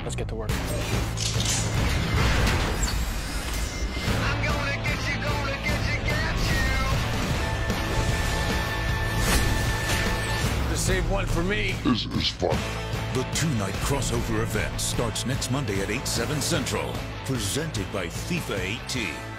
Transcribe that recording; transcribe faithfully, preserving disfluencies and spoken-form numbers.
Let's get to work. I'm gonna get you, gonna get you, get you. To save one for me. This is fun. The two-night crossover event starts next Monday at eight, seven Central. Presented by FIFA eighteen.